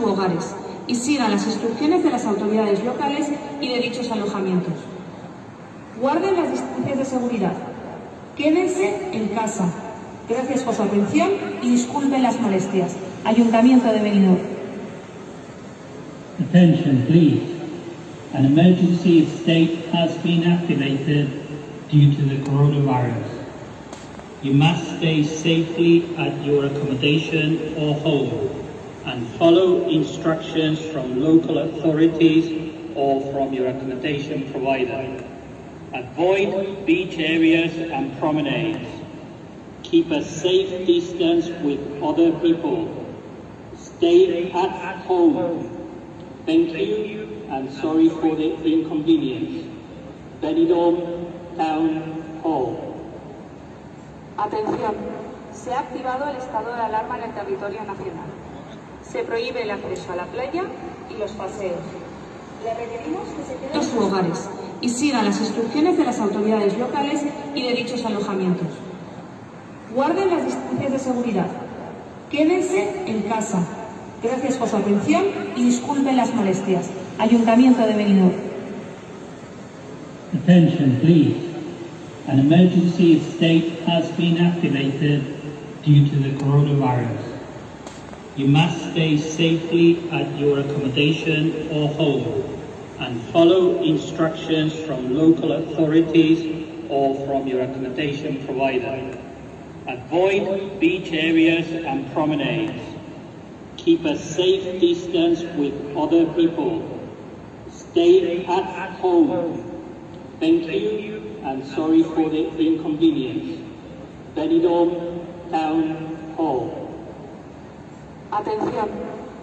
sus hogares y sigan las instrucciones de las autoridades locales y de dichos alojamientos. Guarden las distancias de seguridad. Quédense en casa. Gracias por su atención y disculpen las molestias. Ayuntamiento de Benidorm. Attention, please. An emergency state has been activated due to the coronavirus. You must stay safely at your accommodation or home and follow instructions from local authorities or from your accommodation provider. Avoid beach areas and promenades. Keep a safe distance with other people. Stay at home. Thank you and sorry for the inconvenience. Benidorm Town Hall. Atención, se ha activado el estado de alarma en el territorio nacional. Se prohíbe el acceso a la playa y los paseos. Le requerimos que se queden en sus hogares y sigan las instrucciones de las autoridades locales y de dichos alojamientos. Guarden las distancias de seguridad. Quédense en casa. Gracias por su atención y disculpen las molestias. Ayuntamiento de Benidorm. Attention, please. An emergency state has been activated due to the coronavirus. You must stay safely at your accommodation or home and follow instructions from local authorities or from your accommodation provider. Avoid beach areas and promenades. Keep a safe distance with other people. Stay at home. Thank you and sorry for the inconvenience. Benidorm Town Hall. Atención.